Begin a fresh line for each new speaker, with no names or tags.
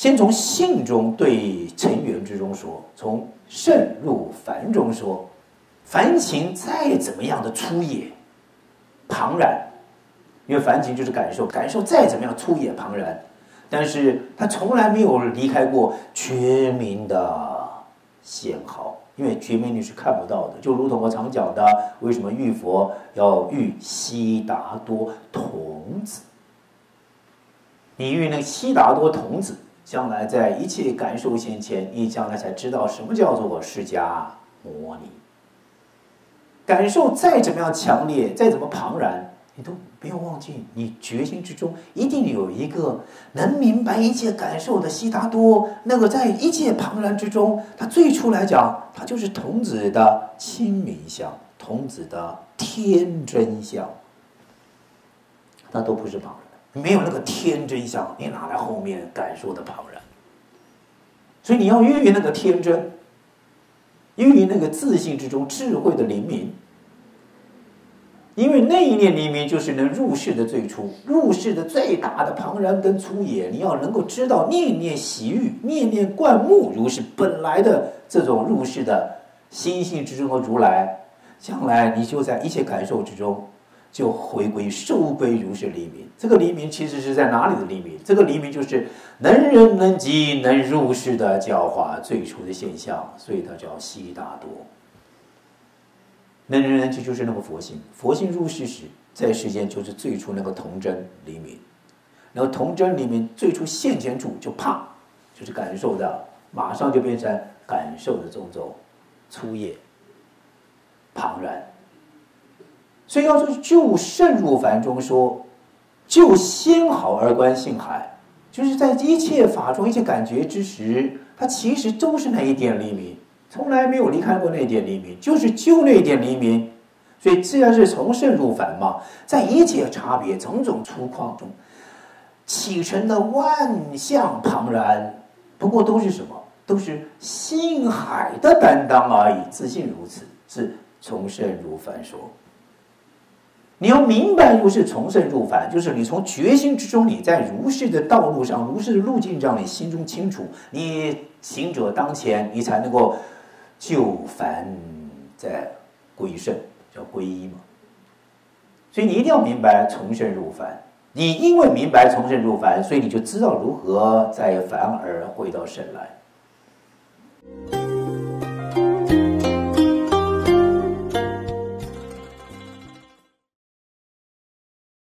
先从性中对尘缘之中说，从圣入凡中说，凡情再怎么样的粗野庞然，因为凡情就是感受，感受再怎么样粗野庞然，但是他从来没有离开过觉明的纤毫，因为觉明你是看不到的，就如同我常讲的，为什么遇佛要遇悉达多童子？你遇那个悉达多童子，将来在一切感受现前，你将来才知道什么叫做释迦牟尼。感受再怎么样强烈，再怎么庞然，你都不要忘记，你决心之中一定有一个能明白一切感受的悉达多。那个在一切庞然之中，他最初来讲，他就是童子的清明相，童子的天真相，他都不是庞然，没有那个天真相，你哪来后面感受的庞然？所以你要寓意那个天真，寓意那个自信之中智慧的灵明。因为那一念黎明就是能入世的最初，入世的最大的庞然跟粗野，你要能够知道念念习欲，念念贯目，如是本来的这种入世的心性之中的如来，将来你就在一切感受之中就回归收归如是黎明。这个黎明其实是在哪里的黎明？这个黎明就是能人能己能入世的教化最初的现象，所以它叫悉达多。能人能己就是那个佛性，佛性入世时，在世间就是最初那个童真黎明，然后童真黎明最初现前处就啪，就是感受的，马上就变成感受的种种粗野庞然。所以要说就圣入凡中说，就纤毫而观性海，就是在一切法中一切感觉之时，它其实都是那一点黎明。从来没有离开过那一点黎明，就是就那一点黎明。所以既然是从圣入凡嘛，在一切差别种种粗犷中起成的万象庞然，不过都是什么？都是性海的担当而已。自信如此，是从圣入凡说。你要明白如是从圣入凡，就是你从决心之中，你在如是的道路上，如是的路径上，你心中清楚，你行者当前，你才能够就凡在归圣，叫皈依嘛。所以你一定要明白从圣入凡。你因为明白从圣入凡，所以你就知道如何在凡而回到圣来。